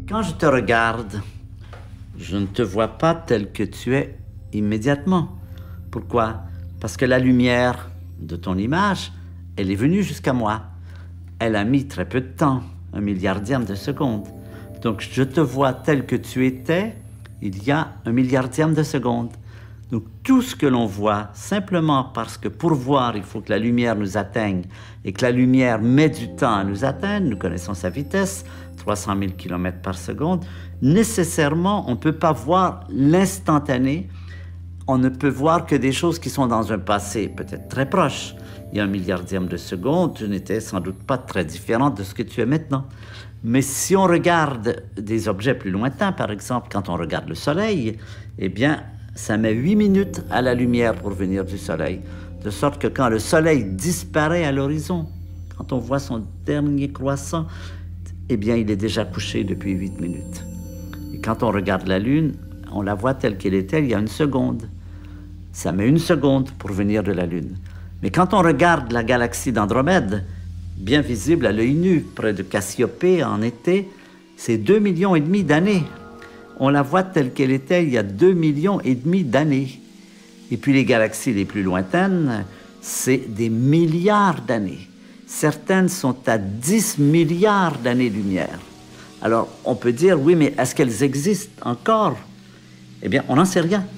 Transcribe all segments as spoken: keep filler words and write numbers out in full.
Quand je te regarde, je ne te vois pas tel que tu es immédiatement. Pourquoi? Parce que la lumière de ton image, elle est venue jusqu'à moi. Elle a mis très peu de temps, un milliardième de seconde. Donc, je te vois tel que tu étais il y a un milliardième de seconde. Donc, tout ce que l'on voit, simplement parce que pour voir, il faut que la lumière nous atteigne et que la lumière met du temps à nous atteindre, nous connaissons sa vitesse, trois cent mille kilomètres par seconde, nécessairement, on ne peut pas voir l'instantané. On ne peut voir que des choses qui sont dans un passé peut-être très proche. Il y a un milliardième de seconde, tu n'étais sans doute pas très différente de ce que tu es maintenant. Mais si on regarde des objets plus lointains, par exemple, quand on regarde le soleil, eh bien, ça met huit minutes à la lumière pour venir du soleil. De sorte que quand le soleil disparaît à l'horizon, quand on voit son dernier croissant, eh bien, il est déjà couché depuis huit minutes. Et quand on regarde la Lune, on la voit telle qu'elle était il y a une seconde. Ça met une seconde pour venir de la Lune. Mais quand on regarde la galaxie d'Andromède, bien visible à l'œil nu, près de Cassiopée en été, c'est deux millions et demi d'années. On la voit telle qu'elle était il y a deux millions et demi d'années. Et puis les galaxies les plus lointaines, c'est des milliards d'années. Certaines sont à dix milliards d'années-lumière. Alors, on peut dire, oui, mais est-ce qu'elles existent encore? Eh bien, on n'en sait rien.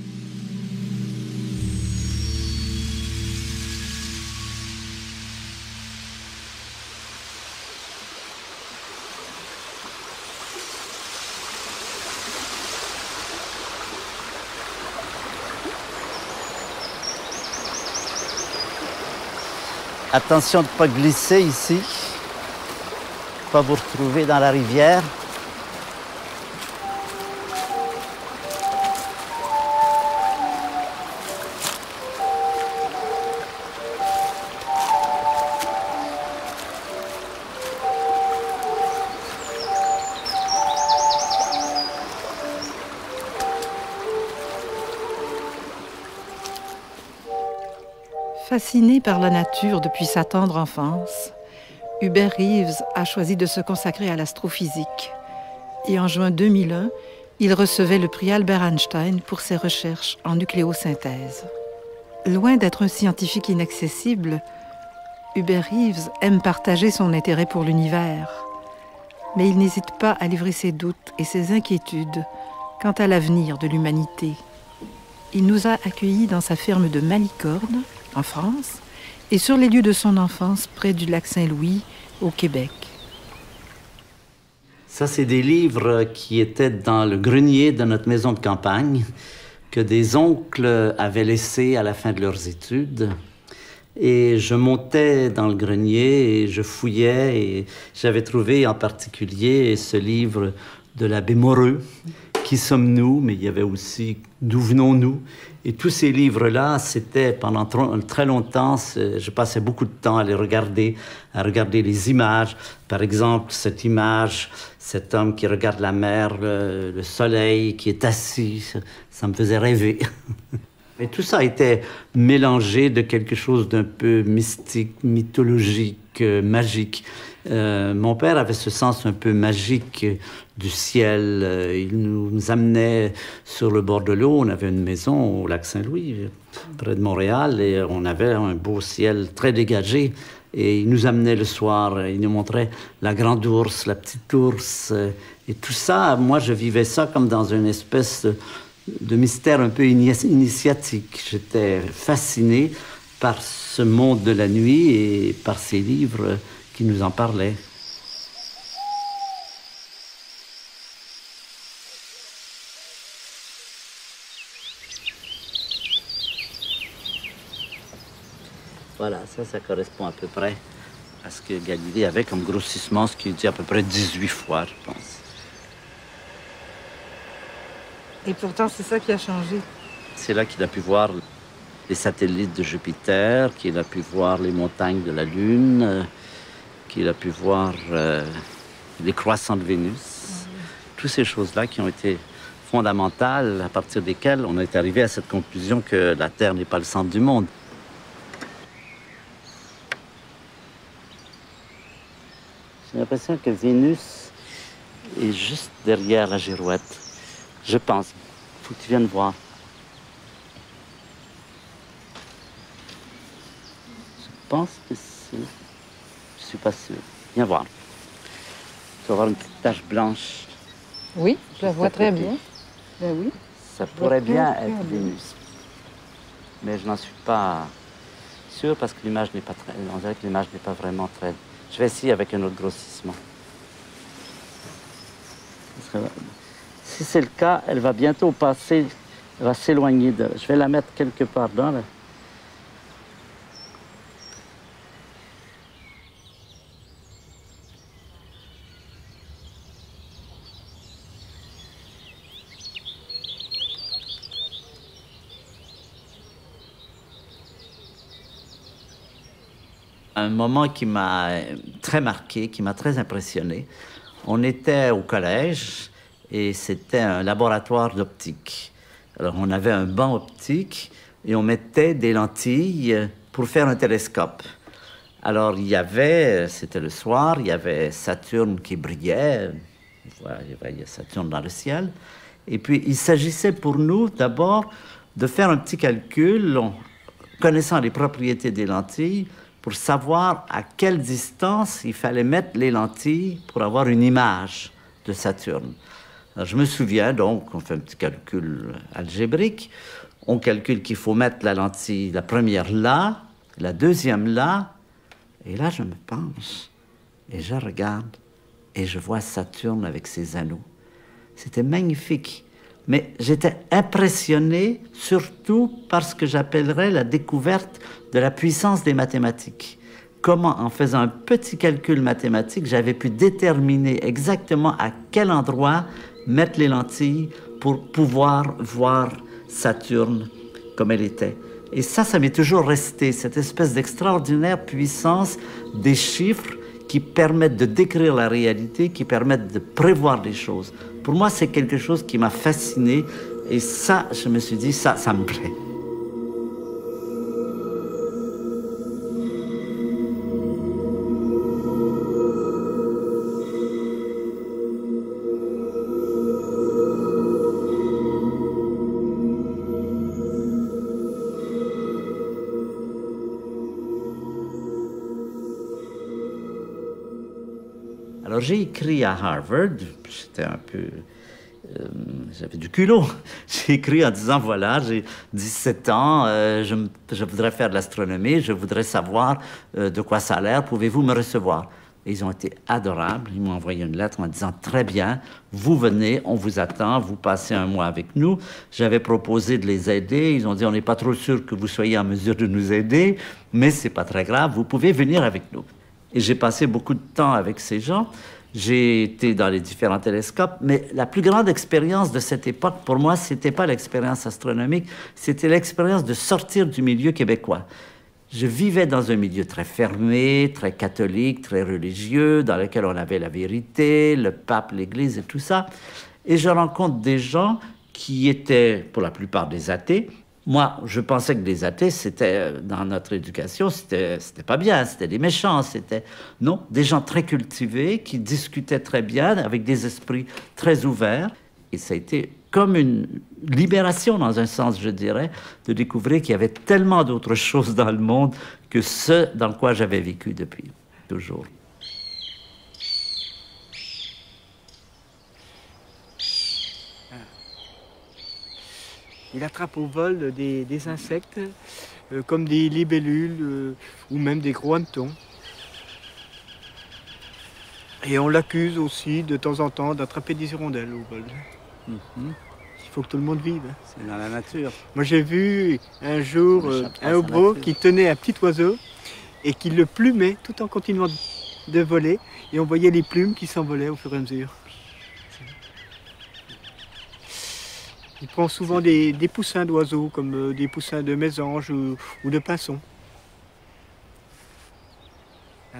Attention de ne pas glisser ici, pas vous retrouver dans la rivière. Fasciné par la nature depuis sa tendre enfance, Hubert Reeves a choisi de se consacrer à l'astrophysique. Et en juin deux mille un, il recevait le prix Albert Einstein pour ses recherches en nucléosynthèse. Loin d'être un scientifique inaccessible, Hubert Reeves aime partager son intérêt pour l'univers. Mais il n'hésite pas à livrer ses doutes et ses inquiétudes quant à l'avenir de l'humanité. Il nous a accueillis dans sa ferme de Malicorne, en France, et sur les lieux de son enfance, près du lac Saint-Louis, au Québec. Ça, c'est des livres qui étaient dans le grenier de notre maison de campagne, que des oncles avaient laissés à la fin de leurs études. Et je montais dans le grenier et je fouillais, et j'avais trouvé en particulier ce livre de l'abbé Moreux, Qui sommes-nous? Mais il y avait aussi D'où venons-nous? Et tous ces livres-là, c'était pendant très longtemps, je passais beaucoup de temps à les regarder, à regarder les images. Par exemple, cette image, cet homme qui regarde la mer, le, le soleil, qui est assis, ça, ça me faisait rêver. Et tout ça était mélangé de quelque chose d'un peu mystique, mythologique, euh, magique. Euh, mon père avait ce sens un peu magique du ciel. Euh, il nous, nous amenait sur le bord de l'eau. On avait une maison au lac Saint-Louis, près de Montréal, et on avait un beau ciel très dégagé. Et il nous amenait le soir, il nous montrait la grande ours, la petite ours. Et tout ça, moi, je vivais ça comme dans une espèce de, de mystère un peu initiatique. J'étais fasciné par ce monde de la nuit et par ces livres qui nous en parlaient. Voilà, ça, ça correspond à peu près à ce que Galilée avait comme grossissement, ce qui dit à peu près dix-huit fois, je pense. Et pourtant, c'est ça qui a changé. C'est là qu'il a pu voir les satellites de Jupiter, qu'il a pu voir les montagnes de la Lune, euh, qu'il a pu voir euh, les croissants de Vénus. Mmh. Toutes ces choses-là qui ont été fondamentales, à partir desquelles on est arrivé à cette conclusion que la Terre n'est pas le centre du monde. J'ai l'impression que Vénus est juste derrière la girouette. Je pense. Il faut que tu viennes voir. Je pense que c'est... Je suis pas sûr. Viens voir. Tu vas voir une petite tache blanche. Oui, je la vois très bien. Ben oui. Ça pourrait bien être Vénus. Mais je n'en suis pas sûr parce que l'image n'est pas très... On dirait que l'image n'est pas vraiment très... Je vais essayer avec un autre grossissement. Si c'est le cas, elle va bientôt passer, elle va s'éloigner de... Je vais la mettre quelque part dans là. Un moment qui m'a très marqué, qui m'a très impressionné. On était au collège et c'était un laboratoire d'optique. Alors on avait un banc optique et on mettait des lentilles pour faire un télescope. Alors il y avait, c'était le soir, il y avait Saturne qui brillait, voilà, il y avait Saturne dans le ciel. Et puis il s'agissait pour nous d'abord de faire un petit calcul, en connaissant les propriétés des lentilles, pour savoir à quelle distance il fallait mettre les lentilles pour avoir une image de Saturne. Alors, je me souviens, donc, on fait un petit calcul algébrique. On calcule qu'il faut mettre la lentille, la première là, la deuxième là, et là, je me penche, et je regarde, et je vois Saturne avec ses anneaux. C'était magnifique. Mais j'étais impressionné surtout par ce que j'appellerais la découverte de la puissance des mathématiques. Comment, en faisant un petit calcul mathématique, j'avais pu déterminer exactement à quel endroit mettre les lentilles pour pouvoir voir Saturne comme elle était. Et ça, ça m'est toujours resté, cette espèce d'extraordinaire puissance des chiffres qui permettent de décrire la réalité, qui permettent de prévoir les choses. Pour moi, c'est quelque chose qui m'a fasciné. Et ça, je me suis dit, ça, ça me plaît. Alors, j'ai écrit à Harvard, j'étais un peu... Euh, j'avais du culot. J'ai écrit en disant, voilà, j'ai dix-sept ans, euh, je, je voudrais faire de l'astronomie, je voudrais savoir euh, de quoi ça a l'air, pouvez-vous me recevoir? Et ils ont été adorables, ils m'ont envoyé une lettre en disant, très bien, vous venez, on vous attend, vous passez un mois avec nous. J'avais proposé de les aider, ils ont dit, on n'est pas trop sûr que vous soyez en mesure de nous aider, mais c'est pas très grave, vous pouvez venir avec nous. Et j'ai passé beaucoup de temps avec ces gens. J'ai été dans les différents télescopes, mais la plus grande expérience de cette époque, pour moi, ce n'était pas l'expérience astronomique, c'était l'expérience de sortir du milieu québécois. Je vivais dans un milieu très fermé, très catholique, très religieux, dans lequel on avait la vérité, le pape, l'Église et tout ça. Et je rencontre des gens qui étaient, pour la plupart, des athées. Moi, je pensais que les athées, c'était, dans notre éducation, c'était, c'était pas bien, c'était des méchants, c'était... Non, des gens très cultivés, qui discutaient très bien, avec des esprits très ouverts. Et ça a été comme une libération, dans un sens, je dirais, de découvrir qu'il y avait tellement d'autres choses dans le monde que ce dans quoi j'avais vécu depuis toujours. Il attrape au vol des, des insectes, euh, comme des libellules euh, ou même des gros hannetons. Et on l'accuse aussi de temps en temps d'attraper des hirondelles au vol. Mm-hmm. Il faut que tout le monde vive. Hein. C'est dans la nature. Moi j'ai vu un jour euh, un hobereau qui tenait un petit oiseau et qui le plumait tout en continuant de voler. Et on voyait les plumes qui s'envolaient au fur et à mesure. Il prend souvent des, des poussins d'oiseaux, comme euh, des poussins de mésanges ou, ou de pinsons. Ah.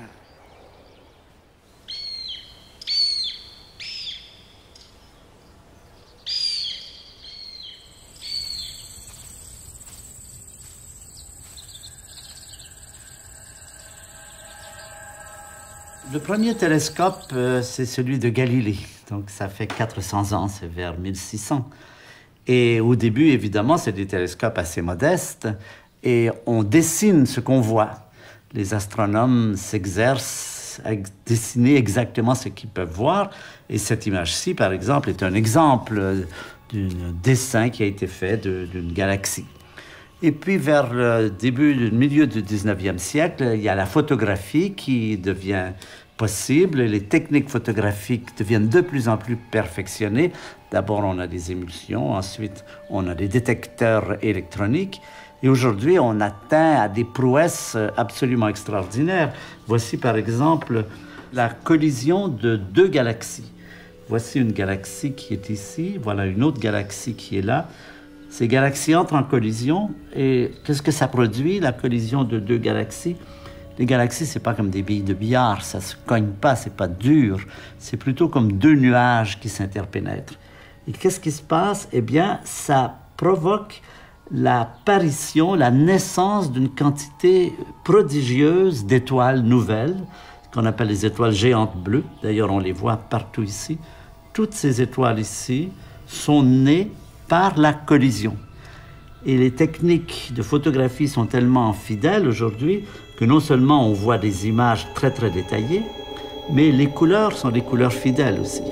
Le premier télescope, euh, c'est celui de Galilée. Donc ça fait quatre cents ans, c'est vers mille six cents. Et au début, évidemment, c'est des télescopes assez modestes et on dessine ce qu'on voit. Les astronomes s'exercent à dessiner exactement ce qu'ils peuvent voir. Et cette image-ci, par exemple, est un exemple d'un dessin qui a été fait d'une galaxie. Et puis, vers le début, le milieu du dix-neuvième siècle, il y a la photographie qui devient possible. Les techniques photographiques deviennent de plus en plus perfectionnées. D'abord, on a des émulsions, ensuite, on a des détecteurs électroniques. Et aujourd'hui, on atteint à des prouesses absolument extraordinaires. Voici, par exemple, la collision de deux galaxies. Voici une galaxie qui est ici, voilà une autre galaxie qui est là. Ces galaxies entrent en collision et qu'est-ce que ça produit, la collision de deux galaxies? Les galaxies, c'est pas comme des billes de billard, ça se cogne pas, c'est pas dur. C'est plutôt comme deux nuages qui s'interpénètrent. Et qu'est-ce qui se passe? Eh bien, ça provoque l'apparition, la naissance d'une quantité prodigieuse d'étoiles nouvelles, qu'on appelle les étoiles géantes bleues. D'ailleurs, on les voit partout ici. Toutes ces étoiles ici sont nées par la collision. Et les techniques de photographie sont tellement fidèles aujourd'hui que non seulement on voit des images très très détaillées, mais les couleurs sont des couleurs fidèles aussi.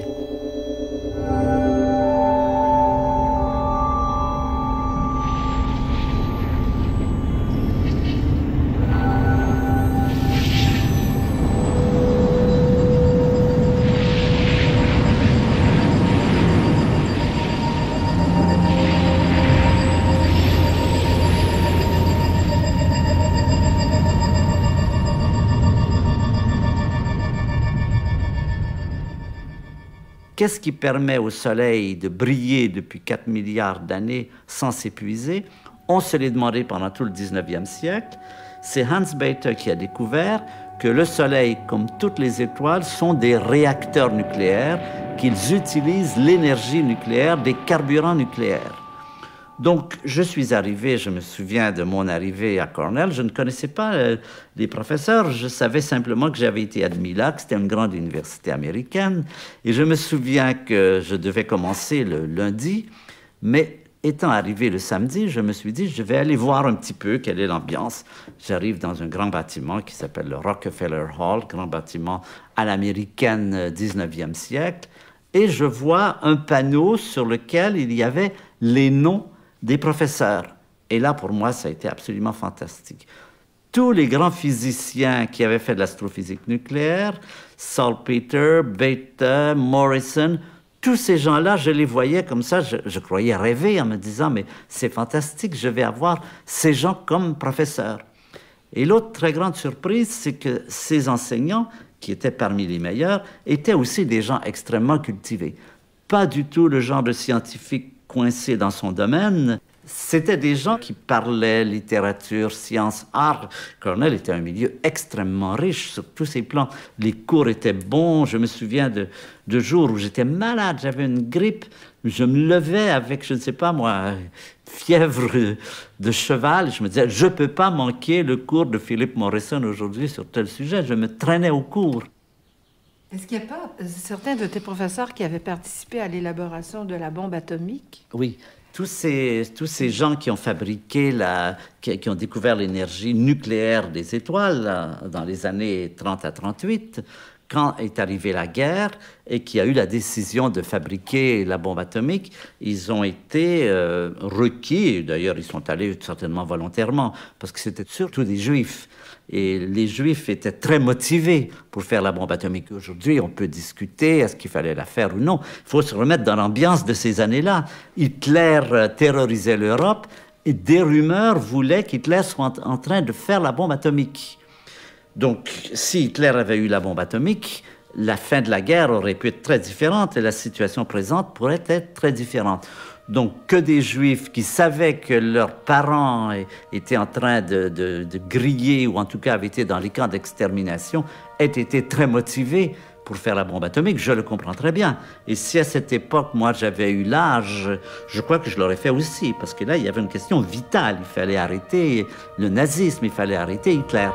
Qu'est-ce qui permet au Soleil de briller depuis quatre milliards d'années sans s'épuiser? On se l'est demandé pendant tout le dix-neuvième siècle. C'est Hans Bethe qui a découvert que le Soleil, comme toutes les étoiles, sont des réacteurs nucléaires, qu'ils utilisent l'énergie nucléaire des carburants nucléaires. Donc, je suis arrivé, je me souviens de mon arrivée à Cornell, je ne connaissais pas euh, les professeurs, je savais simplement que j'avais été admis là, que c'était une grande université américaine, et je me souviens que je devais commencer le lundi, mais étant arrivé le samedi, je me suis dit, je vais aller voir un petit peu quelle est l'ambiance. J'arrive dans un grand bâtiment qui s'appelle le Rockefeller Hall, grand bâtiment à l'américaine dix-neuvième siècle, et je vois un panneau sur lequel il y avait les noms des professeurs. Et là, pour moi, ça a été absolument fantastique. Tous les grands physiciens qui avaient fait de l'astrophysique nucléaire, Salpeter, Bethe, Morrison, tous ces gens-là, je les voyais comme ça, je, je croyais rêver en me disant, mais c'est fantastique, je vais avoir ces gens comme professeurs. Et l'autre très grande surprise, c'est que ces enseignants, qui étaient parmi les meilleurs, étaient aussi des gens extrêmement cultivés. Pas du tout le genre de scientifique coincé dans son domaine. C'était des gens qui parlaient littérature, sciences, art. Cornell était un milieu extrêmement riche sur tous ses plans. Les cours étaient bons. Je me souviens de, de jours où j'étais malade, j'avais une grippe. Je me levais avec, je ne sais pas moi, fièvre de cheval. Je me disais, je ne peux pas manquer le cours de Philip Morrison aujourd'hui sur tel sujet. Je me traînais au cours. Est-ce qu'il n'y a pas certains de tes professeurs qui avaient participé à l'élaboration de la bombe atomique? Oui, tous ces, tous ces gens qui ont fabriqué, la, qui, qui ont découvert l'énergie nucléaire des étoiles là, dans les années trente à trente-huit, quand est arrivée la guerre et qui a eu la décision de fabriquer la bombe atomique, ils ont été euh, requis, d'ailleurs ils sont allés certainement volontairement, parce que c'était surtout des Juifs. Et les Juifs étaient très motivés pour faire la bombe atomique. Aujourd'hui, on peut discuter, est-ce qu'il fallait la faire ou non. Il faut se remettre dans l'ambiance de ces années-là. Hitler terrorisait l'Europe et des rumeurs voulaient qu'Hitler soit en train de faire la bombe atomique. Donc, si Hitler avait eu la bombe atomique, la fin de la guerre aurait pu être très différente et la situation présente pourrait être très différente. Donc, que des Juifs qui savaient que leurs parents étaient en train de, de, de griller, ou en tout cas avaient été dans les camps d'extermination, aient été très motivés pour faire la bombe atomique, je le comprends très bien. Et si à cette époque, moi, j'avais eu l'âge, je crois que je l'aurais fait aussi, parce que là, il y avait une question vitale. Il fallait arrêter le nazisme, il fallait arrêter Hitler.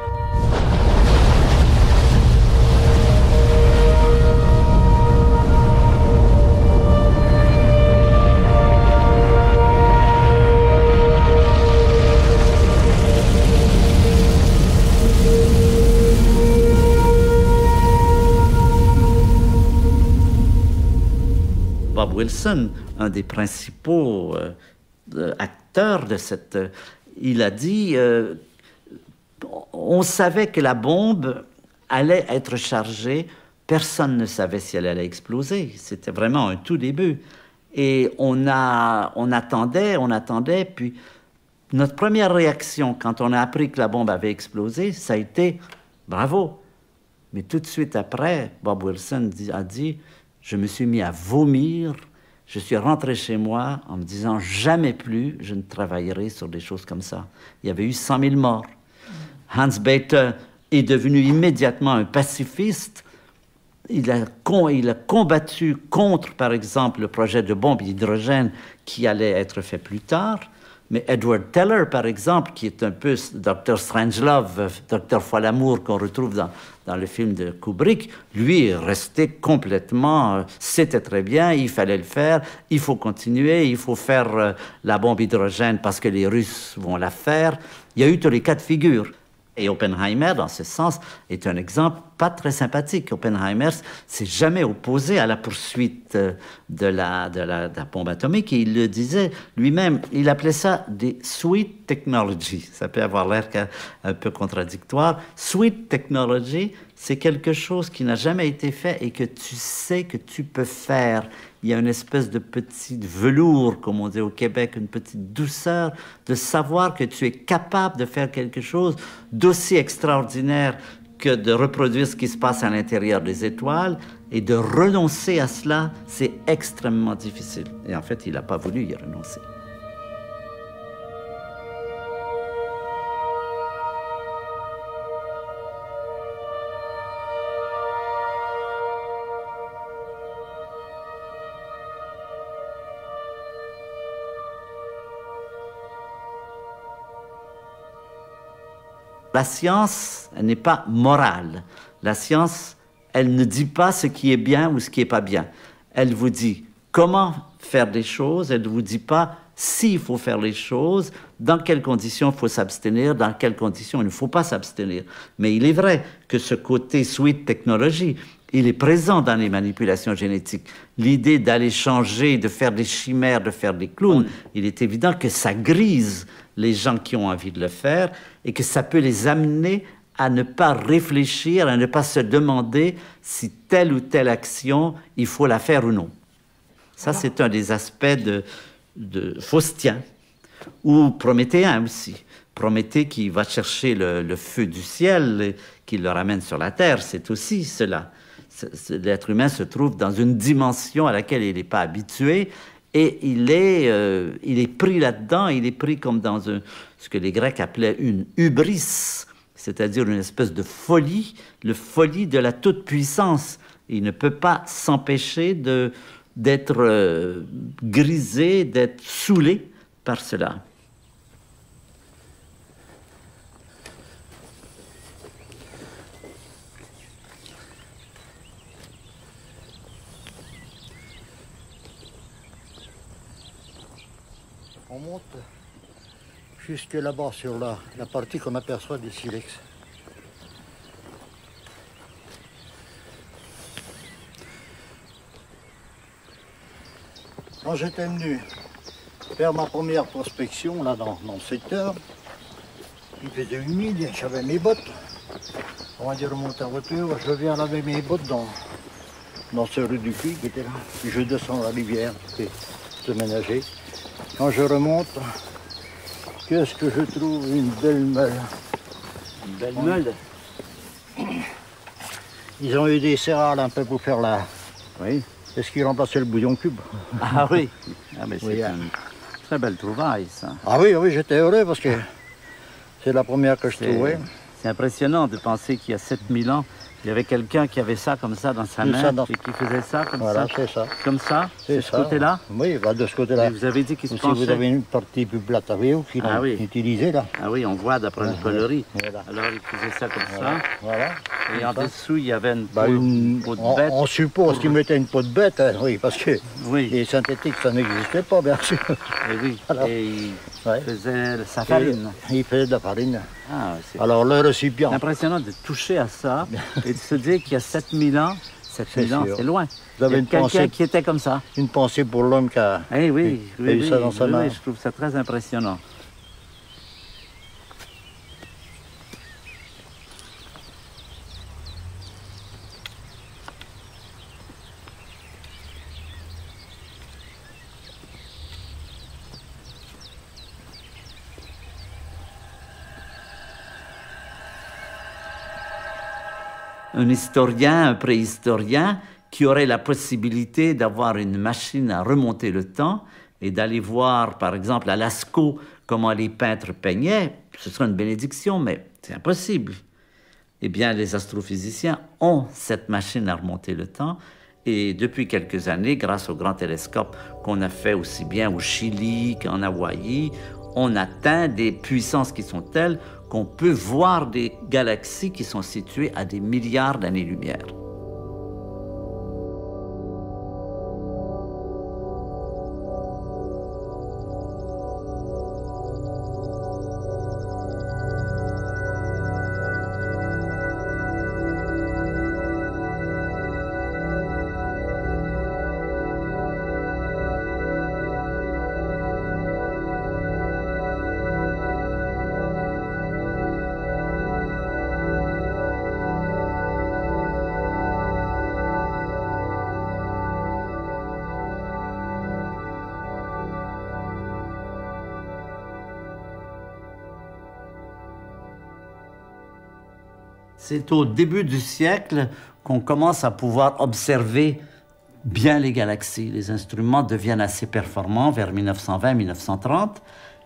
Bob Wilson, un des principaux euh, acteurs de cette... Euh, il a dit, euh, on savait que la bombe allait être chargée, personne ne savait si elle allait exploser. C'était vraiment un tout début. Et on, a, on attendait, on attendait, puis notre première réaction quand on a appris que la bombe avait explosé, ça a été « bravo ». Mais tout de suite après, Bob Wilson a dit « je me suis mis à vomir, je suis rentré chez moi en me disant « jamais plus je ne travaillerai sur des choses comme ça ». Il y avait eu cent mille morts. Hans Bethe est devenu immédiatement un pacifiste. Il a, con, il a combattu contre, par exemple, le projet de bombe hydrogène qui allait être fait plus tard. Mais Edward Teller, par exemple, qui est un peu docteur Strangelove, docteur Folamour qu'on retrouve dans, dans le film de Kubrick, lui est resté complètement... Euh, c'était très bien, il fallait le faire, il faut continuer, il faut faire euh, la bombe hydrogène parce que les Russes vont la faire. Il y a eu tous les cas de figure. Et Oppenheimer, dans ce sens, est un exemple pas très sympathique. Oppenheimer s'est jamais opposé à la poursuite de la, de, la, de la bombe atomique. Et il le disait lui-même, il appelait ça des sweet technologies. Ça peut avoir l'air un peu contradictoire. Sweet technology, c'est quelque chose qui n'a jamais été fait et que tu sais que tu peux faire. Il y a une espèce de petit velours, comme on dit au Québec, une petite douceur de savoir que tu es capable de faire quelque chose d'aussi extraordinaire que de reproduire ce qui se passe à l'intérieur des étoiles, et de renoncer à cela, c'est extrêmement difficile. Et en fait, il n'a pas voulu y renoncer. La science, elle n'est pas morale. La science, elle ne dit pas ce qui est bien ou ce qui n'est pas bien. Elle vous dit comment faire des choses, elle ne vous dit pas s'il faut faire les choses, dans quelles conditions il faut s'abstenir, dans quelles conditions il ne faut pas s'abstenir. Mais il est vrai que ce côté sweet technology, il est présent dans les manipulations génétiques. L'idée d'aller changer, de faire des chimères, de faire des clones, il est évident que ça grise les gens qui ont envie de le faire et que ça peut les amener à ne pas réfléchir, à ne pas se demander si telle ou telle action, il faut la faire ou non. Ça, c'est un des aspects de, de faustien ou prométhéen aussi. Prométhée qui va chercher le, le feu du ciel et qui le ramène sur la terre, c'est aussi cela. L'être humain se trouve dans une dimension à laquelle il n'est pas habitué et il est, euh, il est pris là-dedans, il est pris comme dans un, ce que les Grecs appelaient une hubris, c'est-à-dire une espèce de folie, le folie de la toute-puissance. Il ne peut pas s'empêcher de, d'être euh, grisé, d'être saoulé par cela. On monte jusque là-bas sur la, la partie qu'on aperçoit des silex. Quand j'étais venu faire ma première prospection là dans, dans le secteur, il faisait humide, j'avais mes bottes. On va dire remonter en voiture, je viens laver mes bottes dans, dans ce rue du puits qui était là. Puis je descends la rivière, et se ménager. Quand je remonte, qu'est-ce que je trouve? Une belle meule. Une belle meule? Ils ont eu des céréales un peu pour faire la... Oui. Est-ce qu'ils remplaçaient le bouillon cube? Ah oui. Ah, mais c'est oui, une très belle trouvaille, ça. Ah oui, oui, j'étais heureux parce que c'est la première que je trouvais. C'est impressionnant de penser qu'il y a sept mille ans, il y avait quelqu'un qui avait ça comme ça dans sa main dans... et qui faisait ça comme voilà, ça. c'est ça. Comme ça, c'est de ce côté-là? Oui, bah, de ce côté-là. Vous avez dit qu'il se si penchait. Vous avez une partie plus plate à vous qui ah, l'ont oui. utilisée là. Ah oui, on voit d'après le coloris. Voilà. Alors il faisait ça comme voilà. ça. Voilà. Et comme en ça. dessous, il y avait une, bah, peau, une... peau de on, bête. on suppose pour... qu'il mettait une peau de bête, hein, oui, parce que oui. les synthétiques, ça n'existait pas, bien sûr. Et oui, alors, et il ouais. faisait sa farine. Et il faisait de la farine. Ah, alors le récipient. C'est impressionnant de toucher à ça et de se dire qu'il y a sept mille ans, sept mille ans, c'est loin. Vous avez Il y a une quelqu'un pensée, qui était comme ça. une pensée pour l'homme qui a, Eh oui, qui a oui, eu oui, ça dans sa oui, main. oui, je trouve ça très impressionnant. Un historien, un préhistorien, qui aurait la possibilité d'avoir une machine à remonter le temps et d'aller voir, par exemple, à Lascaux, comment les peintres peignaient, ce serait une bénédiction, mais c'est impossible. Eh bien, les astrophysiciens ont cette machine à remonter le temps, et depuis quelques années, grâce au grand télescope qu'on a fait aussi bien au Chili qu'en Hawaï, on atteint des puissances qui sont telles qu'on peut voir des galaxies qui sont situées à des milliards d'années-lumière. C'est au début du siècle qu'on commence à pouvoir observer bien les galaxies. Les instruments deviennent assez performants vers mille neuf cent vingt mille neuf cent trente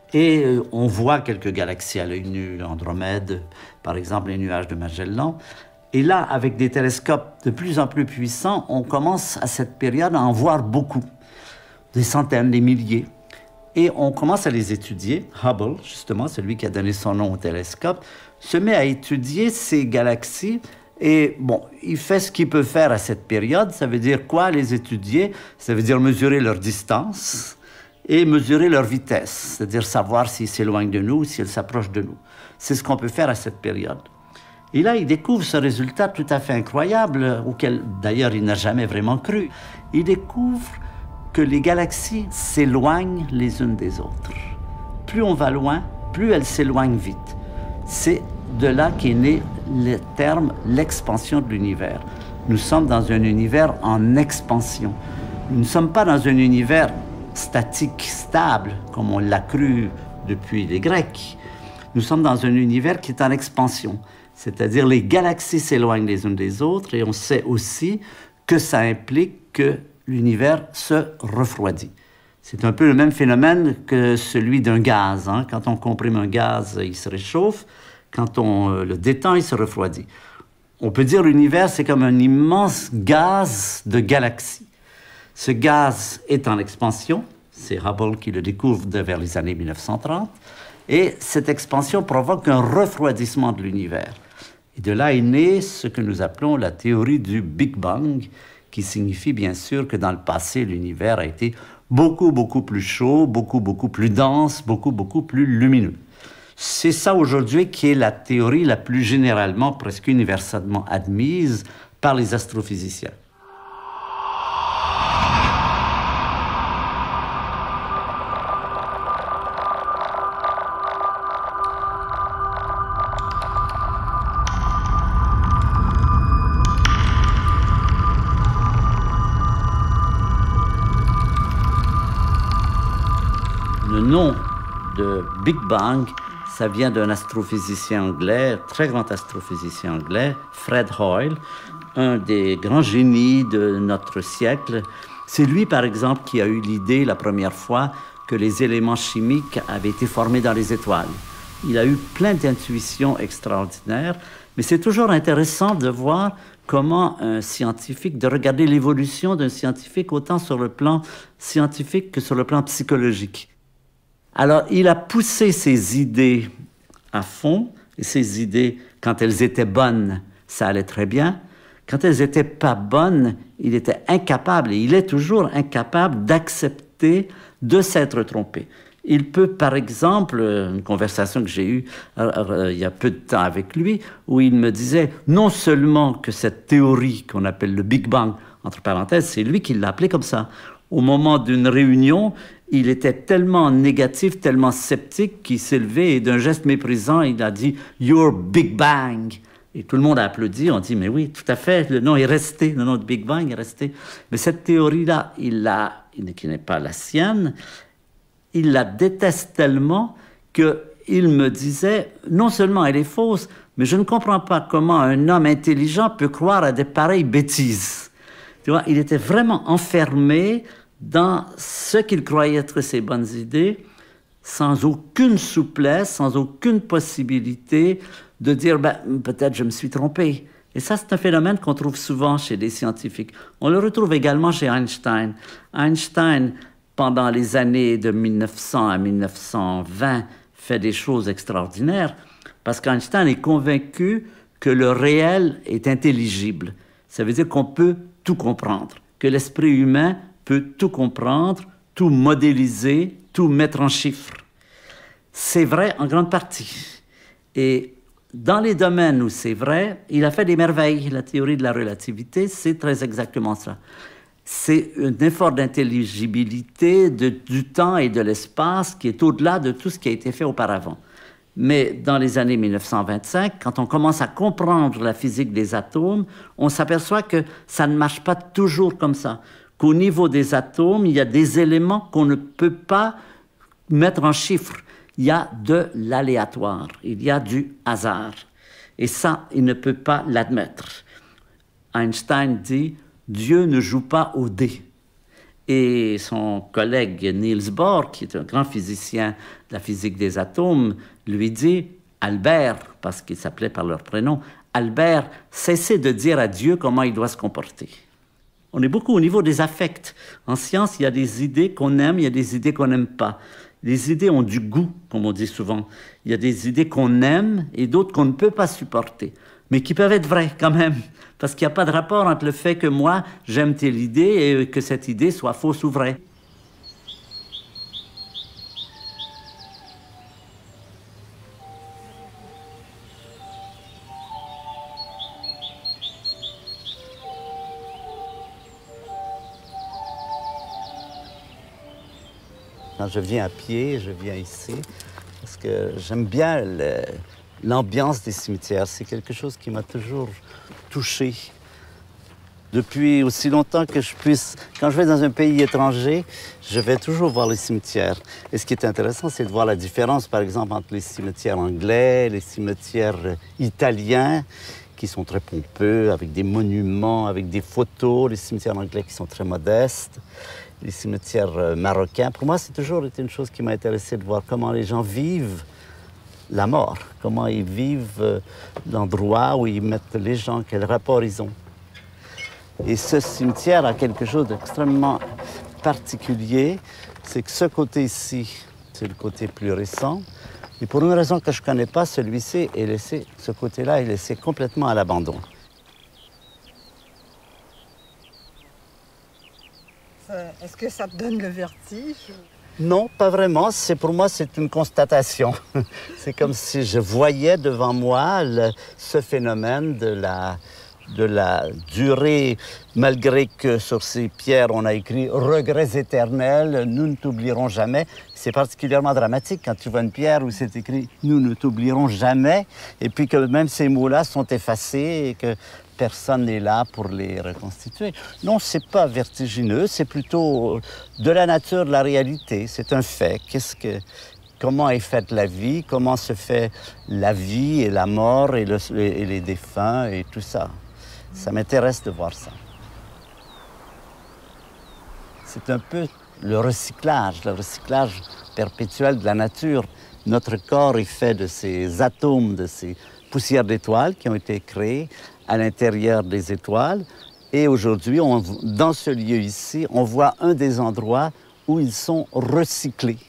et on voit quelques galaxies à l'œil nu, Andromède, par exemple les nuages de Magellan. Et là, avec des télescopes de plus en plus puissants, on commence à cette période à en voir beaucoup, des centaines, des milliers. Et on commence à les étudier. Hubble, justement, celui qui a donné son nom au télescope, se met à étudier ces galaxies. Et bon, il fait ce qu'il peut faire à cette période. Ça veut dire quoi, les étudier? Ça veut dire mesurer leur distance et mesurer leur vitesse. C'est-à-dire savoir s'ils s'éloignent de nous ou s'ils s'approchent de nous. C'est ce qu'on peut faire à cette période. Et là, il découvre ce résultat tout à fait incroyable, auquel d'ailleurs il n'a jamais vraiment cru. Il découvre que les galaxies s'éloignent les unes des autres. Plus on va loin, plus elles s'éloignent vite. C'est de là qu'est né le terme « l'expansion de l'univers ». Nous sommes dans un univers en expansion. Nous ne sommes pas dans un univers statique, stable, comme on l'a cru depuis les Grecs. Nous sommes dans un univers qui est en expansion. C'est-à-dire les galaxies s'éloignent les unes des autres et on sait aussi que ça implique que l'univers se refroidit. C'est un peu le même phénomène que celui d'un gaz. Hein. Quand on comprime un gaz, il se réchauffe. Quand on euh, le détend, il se refroidit. On peut dire que l'univers, c'est comme un immense gaz de galaxies. Ce gaz est en expansion. C'est Hubble qui le découvre vers les années mille neuf cent trente. Et cette expansion provoque un refroidissement de l'univers. Et de là est née ce que nous appelons la théorie du Big Bang, qui signifie bien sûr que dans le passé, l'univers a été beaucoup, beaucoup plus chaud, beaucoup, beaucoup plus dense, beaucoup, beaucoup plus lumineux. C'est ça aujourd'hui qui est la théorie la plus généralement, presque universellement admise par les astrophysiciens. Le nom de Big Bang, ça vient d'un astrophysicien anglais, très grand astrophysicien anglais, Fred Hoyle, un des grands génies de notre siècle. C'est lui, par exemple, qui a eu l'idée la première fois que les éléments chimiques avaient été formés dans les étoiles. Il a eu plein d'intuitions extraordinaires, mais c'est toujours intéressant de voir comment un scientifique, de regarder l'évolution d'un scientifique autant sur le plan scientifique que sur le plan psychologique. Alors, il a poussé ses idées à fond, et ses idées, quand elles étaient bonnes, ça allait très bien. Quand elles n'étaient pas bonnes, il était incapable, et il est toujours incapable d'accepter de s'être trompé. Il peut, par exemple, une conversation que j'ai eue euh, il y a peu de temps avec lui, où il me disait non seulement que cette théorie qu'on appelle le Big Bang, entre parenthèses, c'est lui qui l'a appelé comme ça. Au moment d'une réunion, il était tellement négatif, tellement sceptique qu'il s'est levé et d'un geste méprisant, il a dit « Your Big Bang ». Et tout le monde a applaudi, on dit, mais oui, tout à fait, le nom est resté, le nom de Big Bang est resté. Mais cette théorie-là, il l'a, qui n'est pas la sienne, il la déteste tellement qu'il me disait, non seulement elle est fausse, mais je ne comprends pas comment un homme intelligent peut croire à des pareilles bêtises. Tu vois, il était vraiment enfermé dans ce qu'il croyait être ses bonnes idées, sans aucune souplesse, sans aucune possibilité de dire, ben, peut-être je me suis trompé. Et ça, c'est un phénomène qu'on trouve souvent chez les scientifiques. On le retrouve également chez Einstein. Einstein, pendant les années de mille neuf cents à mille neuf cent vingt, fait des choses extraordinaires parce qu'Einstein est convaincu que le réel est intelligible. Ça veut dire qu'on peut tout comprendre, que l'esprit humain peut tout comprendre, tout modéliser, tout mettre en chiffres. C'est vrai en grande partie. Et dans les domaines où c'est vrai, il a fait des merveilles. La théorie de la relativité, c'est très exactement ça. C'est un effort d'intelligibilité de, du temps et de l'espace qui est au-delà de tout ce qui a été fait auparavant. Mais dans les années mille neuf cent vingt-cinq, quand on commence à comprendre la physique des atomes, on s'aperçoit que ça ne marche pas toujours comme ça. Qu'au niveau des atomes, il y a des éléments qu'on ne peut pas mettre en chiffres. Il y a de l'aléatoire, il y a du hasard. Et ça, il ne peut pas l'admettre. Einstein dit « Dieu ne joue pas au dé ». Et son collègue Niels Bohr, qui est un grand physicien de la physique des atomes, lui dit « Albert », parce qu'il s'appelait par leur prénom, « Albert, cessez de dire à Dieu comment il doit se comporter ». On est beaucoup au niveau des affects. En science, il y a des idées qu'on aime, il y a des idées qu'on n'aime pas. Les idées ont du goût, comme on dit souvent. Il y a des idées qu'on aime et d'autres qu'on ne peut pas supporter, mais qui peuvent être vraies quand même, parce qu'il n'y a pas de rapport entre le fait que moi, j'aime telle idée et que cette idée soit fausse ou vraie. Quand je viens à pied, je viens ici, parce que j'aime bien l'ambiance des cimetières. C'est quelque chose qui m'a toujours touché. Depuis aussi longtemps que je puisse... Quand je vais dans un pays étranger, je vais toujours voir les cimetières. Et ce qui est intéressant, c'est de voir la différence, par exemple, entre les cimetières anglais, les cimetières italiens, qui sont très pompeux, avec des monuments, avec des photos, les cimetières anglais qui sont très modestes, les cimetières marocains. Pour moi, c'est toujours été une chose qui m'a intéressé de voir comment les gens vivent la mort, comment ils vivent l'endroit où ils mettent les gens, quel rapport ils ont. Et ce cimetière a quelque chose d'extrêmement particulier, c'est que ce côté-ci, c'est le côté plus récent, et pour une raison que je ne connais pas, celui-ci est laissé, ce côté-là est laissé complètement à l'abandon. Est-ce que ça te donne le vertige? Non, pas vraiment. C'est, pour moi, c'est une constatation. C'est comme si je voyais devant moi le, ce phénomène de la, de la durée, malgré que sur ces pierres, on a écrit « Regrets éternels, nous ne t'oublierons jamais ». C'est particulièrement dramatique quand tu vois une pierre où c'est écrit « Nous ne t'oublierons jamais » et puis que même ces mots-là sont effacés et que personne n'est là pour les reconstituer. Non, c'est pas vertigineux, c'est plutôt de la nature de la réalité. C'est un fait. Qu'est-ce que, comment est faite la vie, comment se fait la vie et la mort et, le, et les défunts et tout ça. Ça m'intéresse de voir ça. C'est un peu le recyclage, le recyclage perpétuel de la nature. Notre corps est fait de ces atomes, de ces poussières d'étoiles qui ont été créées à l'intérieur des étoiles. Et aujourd'hui, dans ce lieu ici, on voit un des endroits où ils sont recyclés.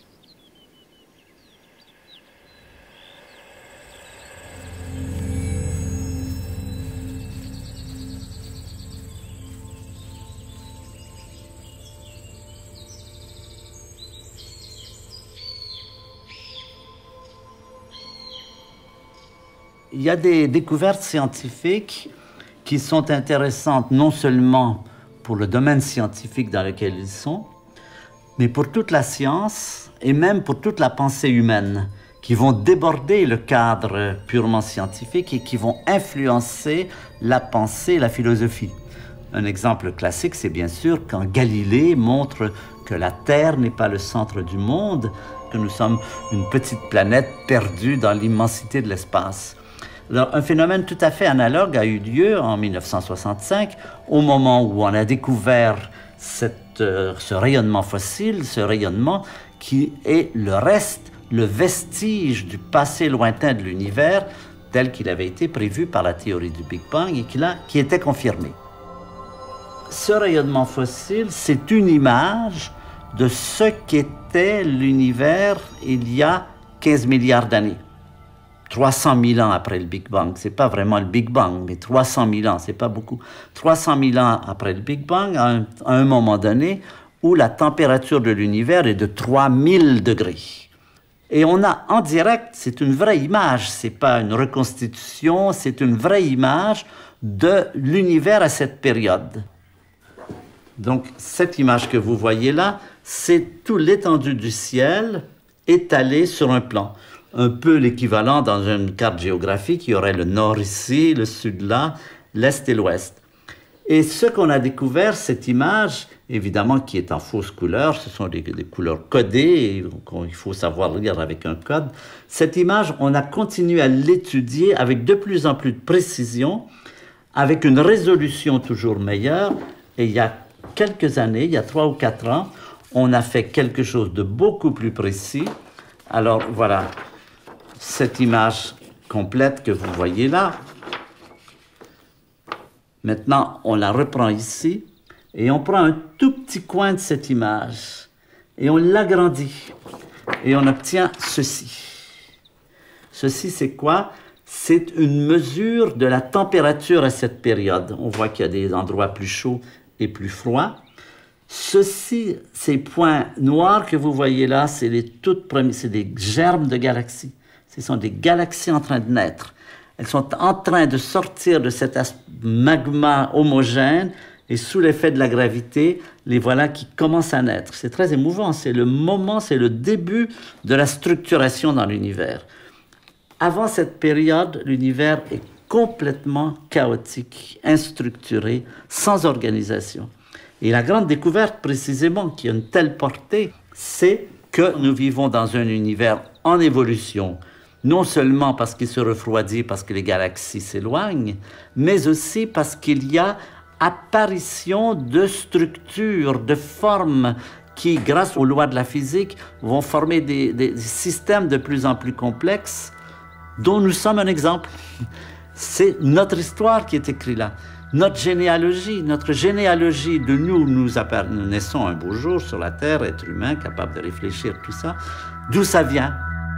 il y a des découvertes scientifiques qui sont intéressantes non seulement pour le domaine scientifique dans lequel ils sont, mais pour toute la science et même pour toute la pensée humaine, qui vont déborder le cadre purement scientifique et qui vont influencer la pensée, la philosophie. Un exemple classique, c'est bien sûr quand Galilée montre que la Terre n'est pas le centre du monde, que nous sommes une petite planète perdue dans l'immensité de l'espace. Alors, un phénomène tout à fait analogue a eu lieu en mille neuf cent soixante-cinq, au moment où on a découvert cette, euh, ce rayonnement fossile, ce rayonnement qui est le reste, le vestige du passé lointain de l'univers, tel qu'il avait été prévu par la théorie du Big Bang et qui, qui était confirmé. Ce rayonnement fossile, c'est une image de ce qu'était l'univers il y a quinze milliards d'années. trois cent mille ans après le Big Bang, c'est pas vraiment le Big Bang, mais trois cent mille ans, c'est pas beaucoup. trois cent mille ans après le Big Bang, à un, à un moment donné, où la température de l'univers est de trois mille degrés. Et on a en direct, c'est une vraie image, c'est pas une reconstitution, c'est une vraie image de l'univers à cette période. Donc, cette image que vous voyez là, c'est tout l'étendue du ciel étalé sur un plan. Un peu l'équivalent dans une carte géographique, il y aurait le nord ici, le sud là, l'est et l'ouest. Et ce qu'on a découvert, cette image, évidemment qui est en fausse couleur, ce sont des, des couleurs codées, il faut savoir lire avec un code. Cette image, on a continué à l'étudier avec de plus en plus de précision, avec une résolution toujours meilleure. Et il y a quelques années, il y a trois ou quatre ans, on a fait quelque chose de beaucoup plus précis. Alors voilà, cette image complète que vous voyez là. Maintenant, on la reprend ici et on prend un tout petit coin de cette image et on l'agrandit et on obtient ceci. Ceci, c'est quoi? C'est une mesure de la température à cette période. On voit qu'il y a des endroits plus chauds et plus froids. Ceci, ces points noirs que vous voyez là, c'est les toutes premières, c'est des germes de galaxies. Ce sont des galaxies en train de naître. Elles sont en train de sortir de cet magma homogène et sous l'effet de la gravité, les voilà qui commencent à naître. C'est très émouvant, c'est le moment, c'est le début de la structuration dans l'univers. Avant cette période, l'univers est complètement chaotique, instructuré, sans organisation. Et la grande découverte, précisément, qui a une telle portée, c'est que nous vivons dans un univers en évolution, non seulement parce qu'il se refroidit, parce que les galaxies s'éloignent, mais aussi parce qu'il y a apparition de structures, de formes qui, grâce aux lois de la physique, vont former des, des systèmes de plus en plus complexes, dont nous sommes un exemple. C'est notre histoire qui est écrite là. Notre généalogie, notre généalogie de nous, nous, nous naissons un beau jour sur la Terre, être humain, capable de réfléchir, tout ça. D'où ça vient?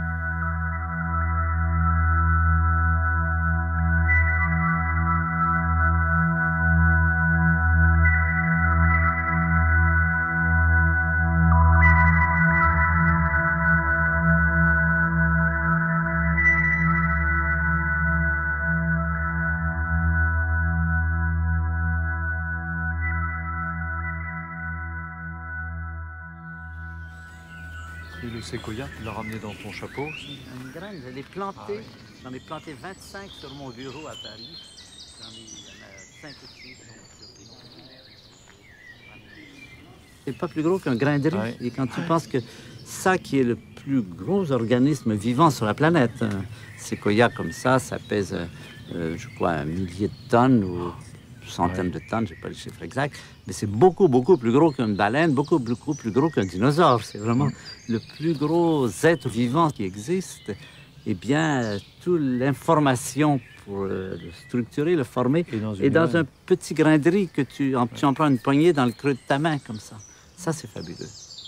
Et le séquoia, tu l'as ramené dans ton chapeau? Une graine, je l'ai plantée. Ah, oui. J'en ai planté vingt-cinq sur mon bureau à Paris. J'en ai, il y en a cinq ou six. C'est pas plus gros qu'un grain de riz. Ah, oui. Et quand tu penses que ça qui est le plus gros organisme vivant sur la planète, un séquoia comme ça, ça pèse, euh, je crois, un millier de tonnes ou centaines ouais. de tonnes, je n'ai pas le chiffre exact, mais c'est beaucoup, beaucoup plus gros qu'une baleine, beaucoup, beaucoup plus gros qu'un dinosaure. C'est vraiment mmh. le plus gros être vivant qui existe. Eh bien, toute l'information pour le structurer, le former, et dans, est dans un petit grain de riz que tu en, ouais. tu en prends une poignée dans le creux de ta main, comme ça. Ça, c'est fabuleux.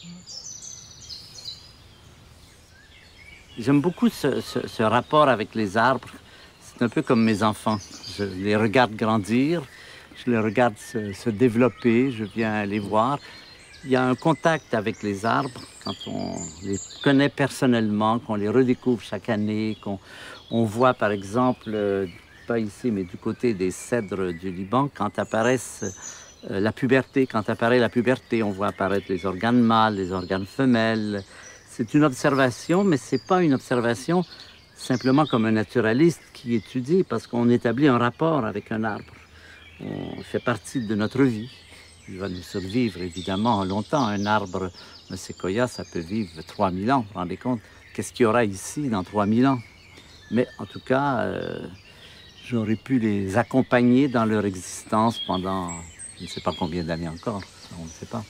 J'aime beaucoup ce, ce, ce rapport avec les arbres. C'est un peu comme mes enfants. Je les regarde grandir. Je les regarde se, se développer, je viens les voir. Il y a un contact avec les arbres quand on les connaît personnellement, qu'on les redécouvre chaque année, qu'on On voit par exemple, euh, pas ici, mais du côté des cèdres du Liban, quand apparaissent euh, la puberté, quand apparaît la puberté, on voit apparaître les organes mâles, les organes femelles. C'est une observation, mais c'est pas une observation simplement comme un naturaliste qui étudie, parce qu'on établit un rapport avec un arbre. On fait partie de notre vie. Il va nous survivre évidemment longtemps. Un arbre, un séquoia, ça peut vivre trois mille ans. Vous vous rendez compte? Qu'est-ce qu'il y aura ici dans trois mille ans? Mais en tout cas, euh, j'aurais pu les accompagner dans leur existence pendant je ne sais pas combien d'années encore. On ne sait pas.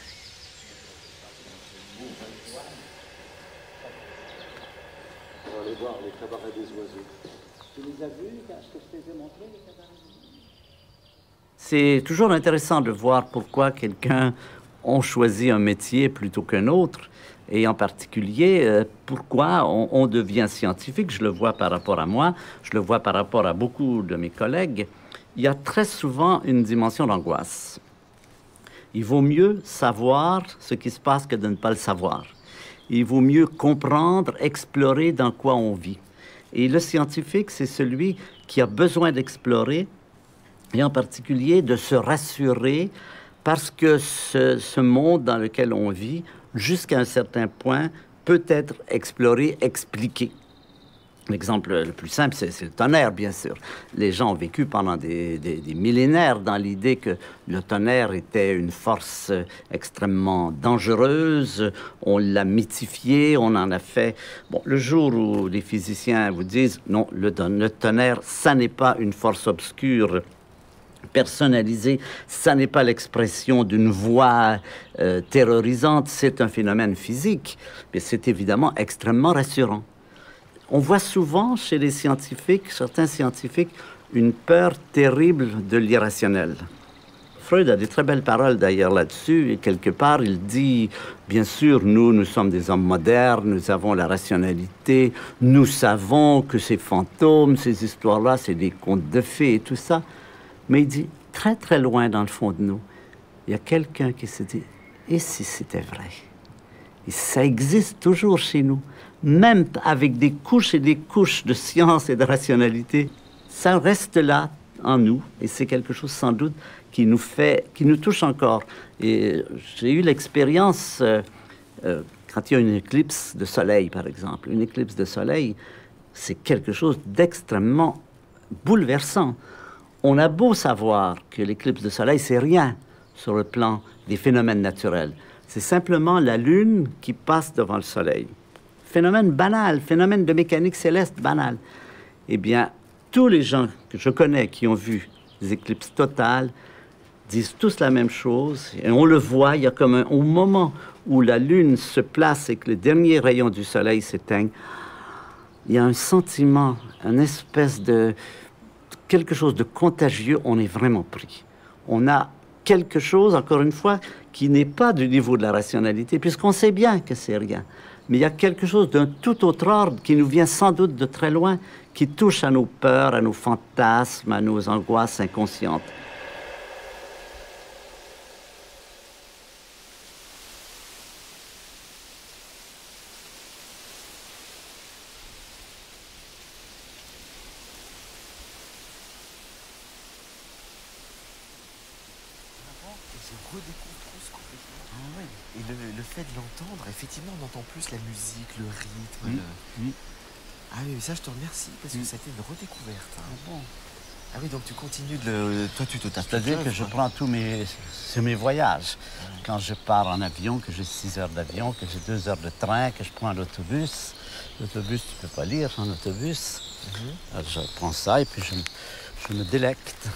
On va aller voir les cabarets des oiseaux. Tu les as vus quand je te les ai montrés, les cabarets des oiseaux? C'est toujours intéressant de voir pourquoi quelqu'un a choisi un métier plutôt qu'un autre. Et en particulier, euh, pourquoi on, on devient scientifique. Je le vois par rapport à moi, je le vois par rapport à beaucoup de mes collègues. Il y a très souvent une dimension d'angoisse. Il vaut mieux savoir ce qui se passe que de ne pas le savoir. Il vaut mieux comprendre, explorer dans quoi on vit. Et le scientifique, c'est celui qui a besoin d'explorer, et en particulier de se rassurer, parce que ce, ce monde dans lequel on vit, jusqu'à un certain point, peut être exploré, expliqué. L'exemple le plus simple, c'est le tonnerre, bien sûr. Les gens ont vécu pendant des, des, des millénaires dans l'idée que le tonnerre était une force extrêmement dangereuse. On l'a mythifié, on en a fait... Bon, le jour où les physiciens vous disent « Non, le, le tonnerre, ça n'est pas une force obscure », personnalisé, ça n'est pas l'expression d'une voix euh, terrorisante, c'est un phénomène physique, mais c'est évidemment extrêmement rassurant. On voit souvent chez les scientifiques, certains scientifiques, une peur terrible de l'irrationnel. Freud a des très belles paroles d'ailleurs là-dessus, et quelque part il dit, bien sûr, nous, nous sommes des hommes modernes, nous avons la rationalité, nous savons que ces fantômes, ces histoires-là, c'est des contes de fées et tout ça. Mais il dit, très très loin dans le fond de nous, il y a quelqu'un qui se dit, et si c'était vrai? Et ça existe toujours chez nous, même avec des couches et des couches de science et de rationalité. Ça reste là en nous, et c'est quelque chose sans doute qui nous fait, qui nous touche encore. Et j'ai eu l'expérience, euh, euh, quand il y a une éclipse de soleil, par exemple, une éclipse de soleil, c'est quelque chose d'extrêmement bouleversant. On a beau savoir que l'éclipse de soleil, c'est rien sur le plan des phénomènes naturels. C'est simplement la Lune qui passe devant le Soleil. Phénomène banal, phénomène de mécanique céleste banal. Eh bien, tous les gens que je connais qui ont vu des éclipses totales disent tous la même chose. Et on le voit, il y a comme un, au moment où la Lune se place et que les derniers rayons du Soleil s'éteignent, il y a un sentiment, une espèce de... quelque chose de contagieux, on est vraiment pris. On a quelque chose, encore une fois, qui n'est pas du niveau de la rationalité, puisqu'on sait bien que c'est rien. Mais il y a quelque chose d'un tout autre ordre qui nous vient sans doute de très loin, qui touche à nos peurs, à nos fantasmes, à nos angoisses inconscientes. Je redécouvre Proust complètement. Ah ouais. Et le, le fait de l'entendre, effectivement, on entend plus la musique, le rythme. Mmh. Le... Mmh. Ah oui, ça je te remercie parce que mmh. ça a été une redécouverte. Hein. Ah bon. Ah oui, donc tu continues de le... Toi, tu te tapes. C'est-à-dire que je prends tous mes, sur mes voyages. Ouais. Quand je pars en avion, que j'ai six heures d'avion, que j'ai deux heures de train, que je prends l'autobus. L'autobus, tu peux pas lire en autobus. Mmh. Alors, je prends ça et puis je, je me délecte.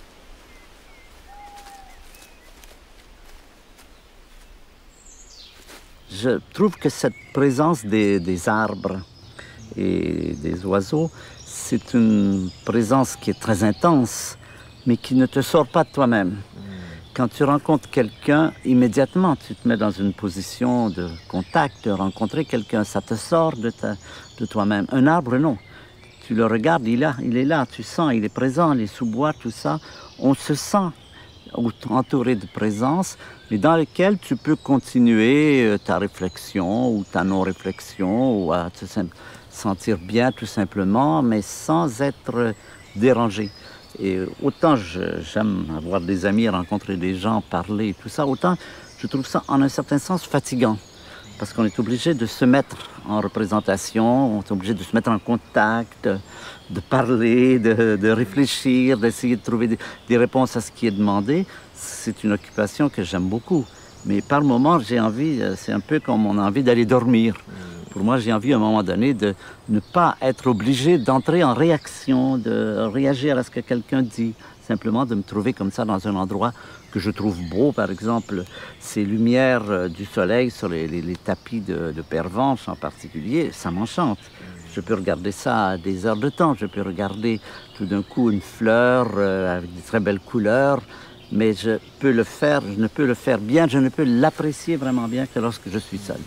Je trouve que cette présence des, des arbres et des oiseaux, c'est une présence qui est très intense, mais qui ne te sort pas de toi-même. Mmh. Quand tu rencontres quelqu'un, immédiatement, tu te mets dans une position de contact, de rencontrer quelqu'un, ça te sort de, ta, de toi-même. Un arbre, non. Tu le regardes, il est là, il est là, tu sens, il est présent, les sous-bois, tout ça. On se sent entouré de présence, mais dans lequel tu peux continuer ta réflexion ou ta non-réflexion. Ou à, sentir bien tout simplement, mais sans être dérangé. Et autant j'aime avoir des amis, rencontrer des gens, parler, tout ça, autant je trouve ça en un certain sens fatigant. Parce qu'on est obligé de se mettre en représentation, on est obligé de se mettre en contact, de parler, de, de réfléchir, d'essayer de trouver des, des réponses à ce qui est demandé. C'est une occupation que j'aime beaucoup. Mais par moment, j'ai envie, c'est un peu comme on a envie d'aller dormir. Pour moi, j'ai envie à un moment donné de ne pas être obligé d'entrer en réaction, de réagir à ce que quelqu'un dit. Simplement de me trouver comme ça dans un endroit que je trouve beau, par exemple, ces lumières du soleil sur les, les, les tapis de, de Pervenche en particulier, ça m'enchante. Je peux regarder ça à des heures de temps, je peux regarder tout d'un coup une fleur euh, avec de très belles couleurs, mais je peux le faire, je ne peux le faire bien, je ne peux l'apprécier vraiment bien que lorsque je suis seul.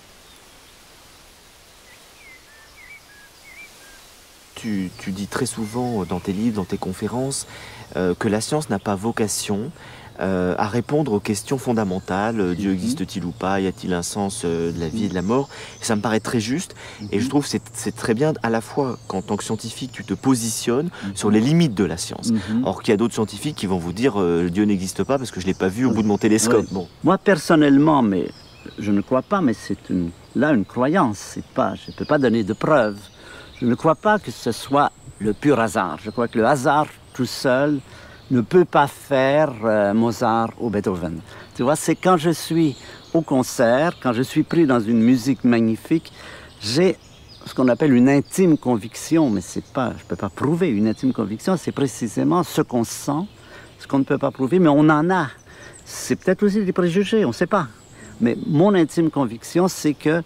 Tu, tu dis très souvent dans tes livres, dans tes conférences, euh, que la science n'a pas vocation euh, à répondre aux questions fondamentales. Euh, Dieu existe-t-il ou pas? Y a-t-il un sens euh, de la vie et de la mort? Et ça me paraît très juste. Et je trouve que c'est très bien à la fois qu'en tant que scientifique, tu te positionnes sur les limites de la science. Or qu'il y a d'autres scientifiques qui vont vous dire euh, Dieu n'existe pas parce que je ne l'ai pas vu au bout de mon télescope. Oui. Bon. Moi, personnellement, mais je ne crois pas, mais c'est une, là une croyance. C'est pas, je ne peux pas donner de preuves. Je ne crois pas que ce soit le pur hasard. Je crois que le hasard tout seul ne peut pas faire euh, Mozart ou Beethoven. Tu vois, c'est quand je suis au concert, quand je suis pris dans une musique magnifique, j'ai ce qu'on appelle une intime conviction, mais c'est pas, je ne peux pas prouver une intime conviction, c'est précisément ce qu'on sent, ce qu'on ne peut pas prouver, mais on en a. C'est peut-être aussi des préjugés, on ne sait pas. Mais mon intime conviction, c'est qu'il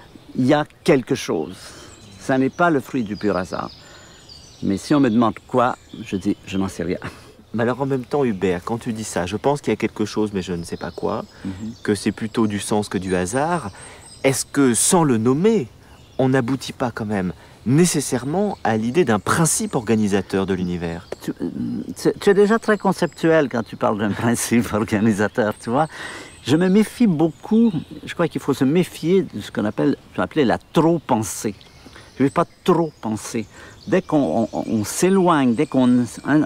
y a quelque chose. Ça n'est pas le fruit du pur hasard. Mais si on me demande quoi, je dis, je n'en sais rien. Mais alors en même temps, Hubert, quand tu dis ça, je pense qu'il y a quelque chose, mais je ne sais pas quoi, mm-hmm. que c'est plutôt du sens que du hasard. Est-ce que, sans le nommer, on n'aboutit pas quand même nécessairement à l'idée d'un principe organisateur de l'univers? tu, tu, tu es déjà très conceptuel quand tu parles d'un principe organisateur, tu vois. Je me méfie beaucoup, je crois qu'il faut se méfier de ce qu'on appelle, appelle la trop-pensée. Je ne vais pas trop penser. Dès qu'on on, on s'éloigne, dès qu'on on,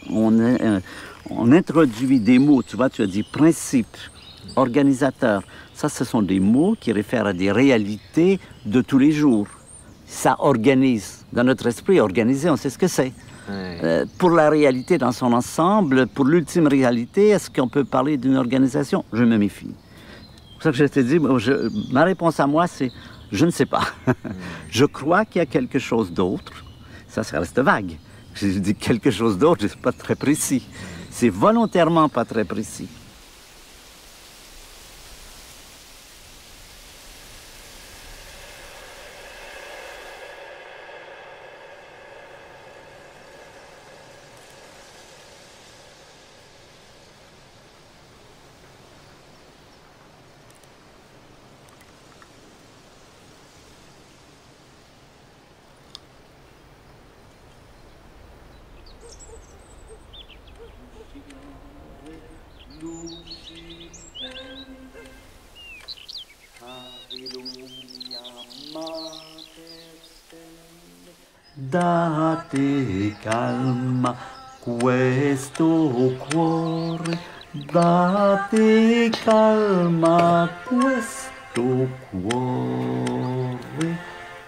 on, on introduit des mots, tu vois, tu as dit principe, organisateur, ça ce sont des mots qui réfèrent à des réalités de tous les jours. Ça organise. Dans notre esprit, organiser, on sait ce que c'est. Ouais. Euh, pour la réalité dans son ensemble, pour l'ultime réalité, est-ce qu'on peut parler d'une organisation? Je me méfie. C'est pour ça que je t'ai dit, je, ma réponse à moi, c'est je ne sais pas. Je crois qu'il y a quelque chose d'autre. Ça, ça reste vague. Je dis quelque chose d'autre, je ne suis pas très précis. C'est volontairement pas très précis. Date calma questo cuore, date calma questo cuore.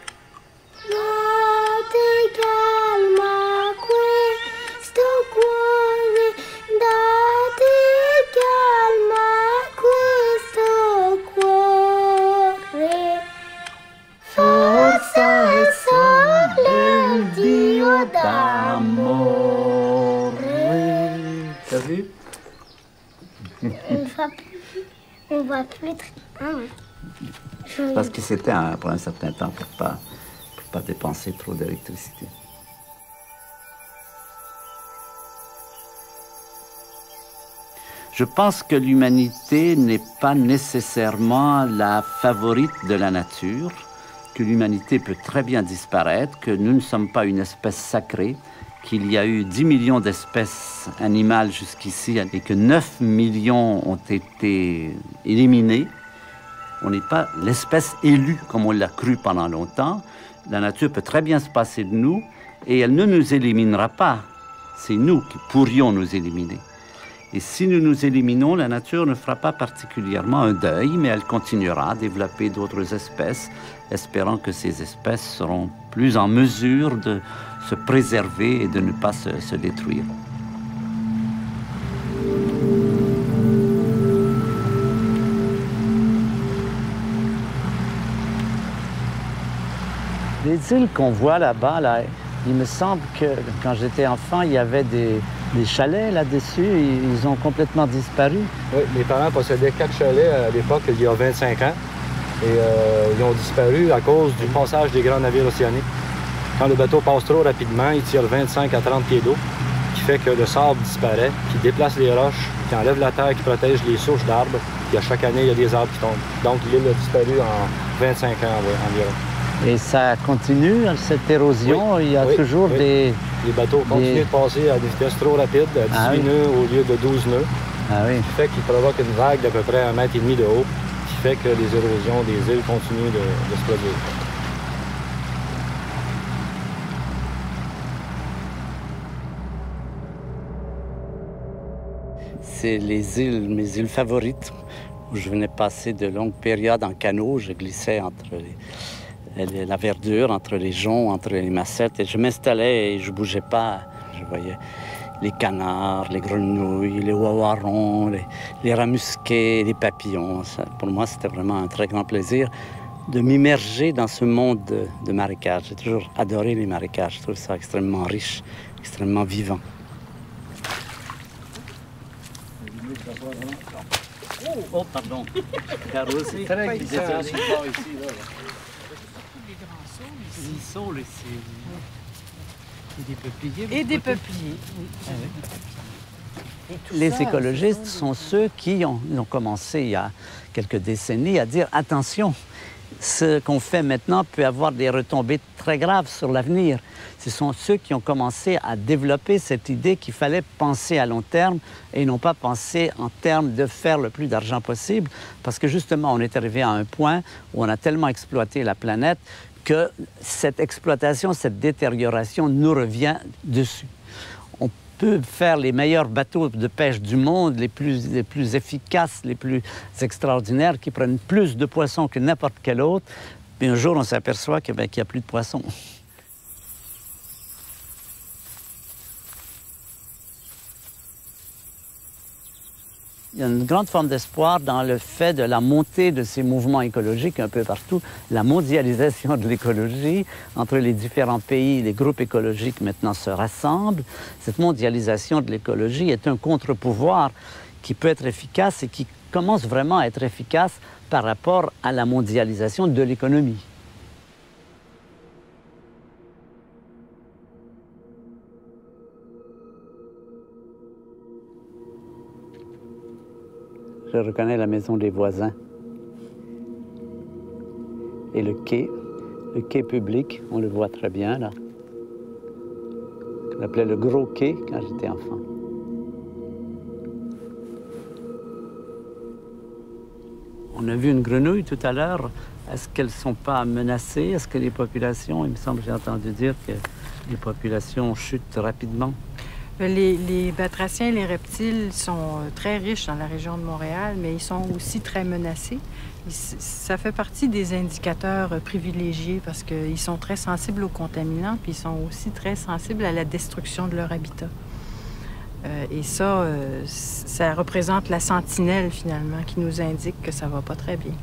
Date calma questo cuore, date calma questo cuore. Forza e sole, Dio d'amore. T'as vu? On voit plus, on voit plus très bien. Parce que c'était un, pour un certain temps pour ne pas, pour pas dépenser trop d'électricité. Je pense que l'humanité n'est pas nécessairement la favorite de la nature, que l'humanité peut très bien disparaître, que nous ne sommes pas une espèce sacrée, qu'il y a eu dix millions d'espèces animales jusqu'ici et que neuf millions ont été éliminés. On n'est pas l'espèce élue comme on l'a cru pendant longtemps. La nature peut très bien se passer de nous et elle ne nous éliminera pas. C'est nous qui pourrions nous éliminer. Et si nous nous éliminons, la nature ne fera pas particulièrement un deuil, mais elle continuera à développer d'autres espèces, espérant que ces espèces seront plus en mesure de se préserver et de ne pas se, se détruire. Les îles qu'on voit là-bas, là, il me semble que quand j'étais enfant, il y avait des, des chalets là-dessus. Ils ont complètement disparu. Oui, mes parents possédaient quatre chalets à l'époque, il y a vingt-cinq ans. Et euh, ils ont disparu à cause du passage des grands navires océaniques. Quand le bateau passe trop rapidement, il tire vingt-cinq à trente pieds d'eau, qui fait que le sable disparaît, qui déplace les roches, qui enlève la terre, qui protège les souches d'arbres. Puis à chaque année, il y a des arbres qui tombent. Donc l'île a disparu en vingt-cinq ans environ. Et ça continue, cette érosion? Oui, il y a oui, toujours oui. des... Les bateaux des... continuent de passer à des vitesses trop rapides, à dix-huit ah, oui. nœuds au lieu de douze nœuds. Ah, oui. Ce qui fait qu'il provoque une vague d'à peu près un mètre et demi de haut, qui fait que les érosions des îles continuent de, de se produire. C'est les îles, mes îles favorites, où je venais passer de longues périodes en canot. Je glissais entre les, les, la verdure, entre les joncs, entre les massettes, et je m'installais et je bougeais pas. Je voyais les canards, les grenouilles, les ouaouarons, les, les rats musqués, les papillons. Ça, pour moi, c'était vraiment un très grand plaisir de m'immerger dans ce monde de, de marécages. J'ai toujours adoré les marécages. Je trouve ça extrêmement riche, extrêmement vivant. Oh, pardon. Carrossé. Très glissant. Ici, là. Les saules ici. Et des peupliers. Et des peupliers, oui. Ah, oui. Les ça, écologistes sont ceux qui ont, ont commencé il y a quelques décennies à dire attention, ce qu'on fait maintenant peut avoir des retombées très graves sur l'avenir. Ce sont ceux qui ont commencé à développer cette idée qu'il fallait penser à long terme et non pas penser en termes de faire le plus d'argent possible, parce que justement, on est arrivé à un point où on a tellement exploité la planète que cette exploitation, cette détérioration nous revient dessus. On peut faire les meilleurs bateaux de pêche du monde, les plus, les plus efficaces, les plus extraordinaires, qui prennent plus de poissons que n'importe quel autre, puis un jour, on s'aperçoit que, ben, qu'il n'y a plus de poissons. Il y a une grande forme d'espoir dans le fait de la montée de ces mouvements écologiques un peu partout, la mondialisation de l'écologie. Entre les différents pays, les groupes écologiques maintenant se rassemblent. Cette mondialisation de l'écologie est un contre-pouvoir qui peut être efficace et qui commence vraiment à être efficace par rapport à la mondialisation de l'économie. Je reconnais la maison des voisins. Et le quai, le quai public, on le voit très bien là. On l'appelait le gros quai quand j'étais enfant. On a vu une grenouille tout à l'heure. Est-ce qu'elles ne sont pas menacées? Est-ce que les populations, il me semble que j'ai entendu dire que les populations chutent rapidement? Les, les batraciens et les reptiles sont très riches dans la région de Montréal, mais ils sont aussi très menacés. Ça fait partie des indicateurs privilégiés parce qu'ils sont très sensibles aux contaminants, puis ils sont aussi très sensibles à la destruction de leur habitat. Euh, et ça, euh, ça représente la sentinelle, finalement, qui nous indique que ça va pas très bien.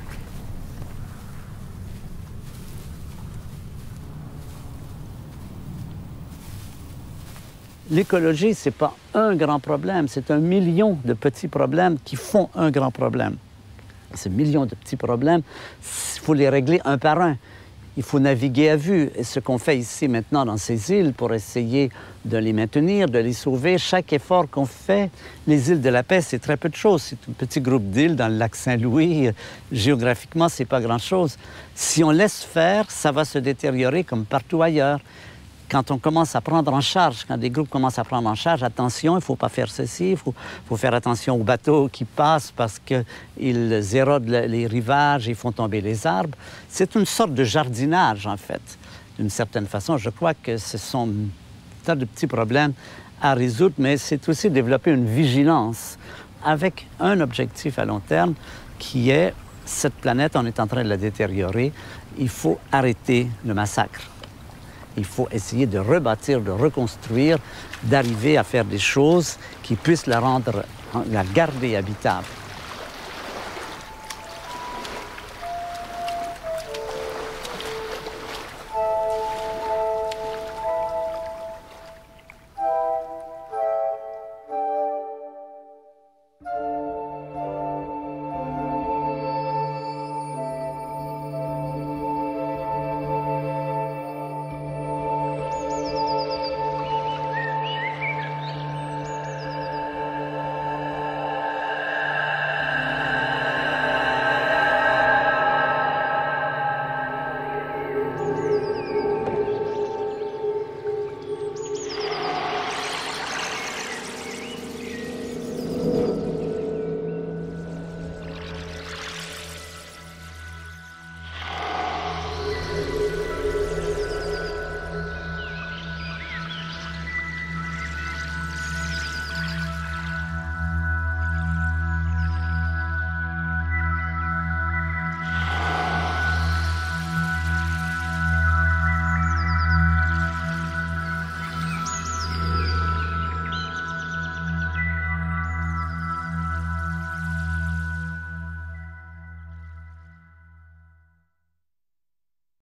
L'écologie, ce n'est pas un grand problème, c'est un million de petits problèmes qui font un grand problème. Ces millions de petits problèmes, il faut les régler un par un. Il faut naviguer à vue. Et ce qu'on fait ici maintenant dans ces îles pour essayer de les maintenir, de les sauver, chaque effort qu'on fait, les îles de la Paix, c'est très peu de choses. C'est un petit groupe d'îles dans le lac Saint-Louis. Géographiquement, c'est pas grand-chose. Si on laisse faire, ça va se détériorer comme partout ailleurs. quand on commence à prendre en charge, quand des groupes commencent à prendre en charge, attention, il ne faut pas faire ceci, il faut, faut faire attention aux bateaux qui passent parce qu'ils érodent les rivages, ils font tomber les arbres. C'est une sorte de jardinage, en fait, d'une certaine façon. Je crois que ce sont un tas de petits problèmes à résoudre, mais c'est aussi développer une vigilance avec un objectif à long terme qui est, cette planète, on est en train de la détériorer, il faut arrêter le massacre. Il faut essayer de rebâtir, de reconstruire, d'arriver à faire des choses qui puissent la rendre, la garder habitable.